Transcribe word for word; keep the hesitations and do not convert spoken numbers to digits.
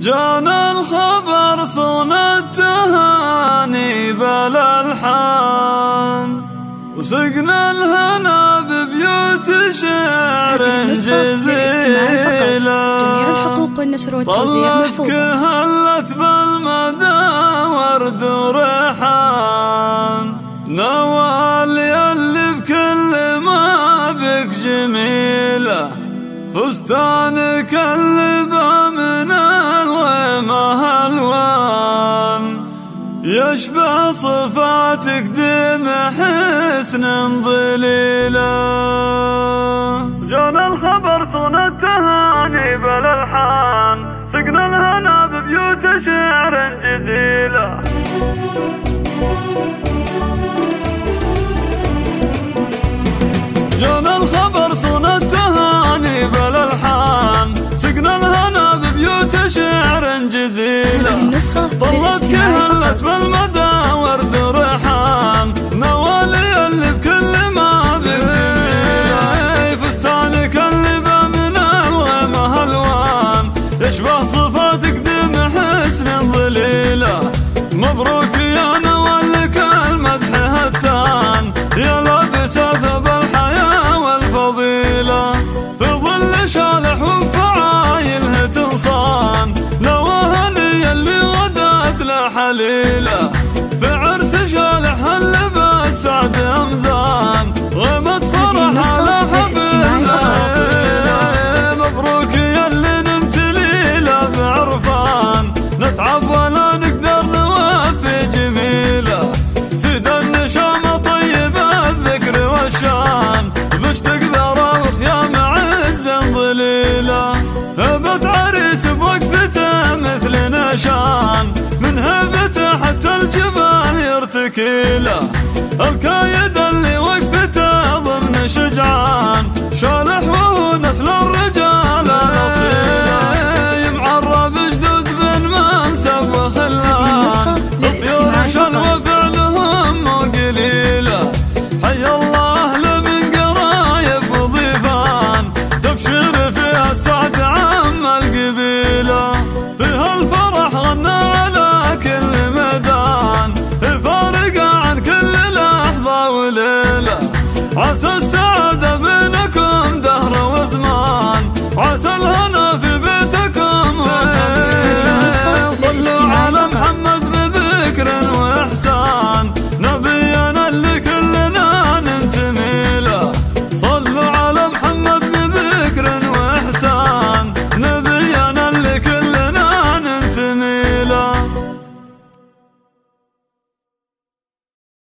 جانا الخبر صونة التهاني بالألحان، وسقنا الهنا ببيوت شعر جزيلة. طلت كهلت بالمدى ورد وريحان، نوال يلي بكل ما بك جميلة، فستانك اللبا من الغيمة الوان، يشبه صفاتك دم حسن ظليلة. جانا الخبر صونة التهاني بالألحان، سقنا الهنا ببيوت شعر جزيلة. جانا الخبر صونة التهاني بالألحان، سقنا الهنا ببيوت شعر جزيلة. طلت كهلت بالمدى ورد وريحان، نوال يلي بكل ما بك جميلة، فستانك اللبا من الغيمة الوان، يشبه صفاتك دم حسن ظليلة. مبروك يا نوال لك المدح هتان، يا لابسة ثوب الحياة والفضيلة، في ظل شالح وفعايله تنصان، نواهني يلي غدات لحليلة، في عرس شالح اللباس سعد أمزان، غيمة فرح على حبيبنا. مبروك يلي نمت ليلة بعرفان، نتعب ولا نقدر نوافي جميلة، سيد النشامة طيب الذكر والشان، مشتق ذرى وخيام عز ظليلة، هبت عريس بوقفته مثل نشان، من هبته حتى الجبال يرتكيله.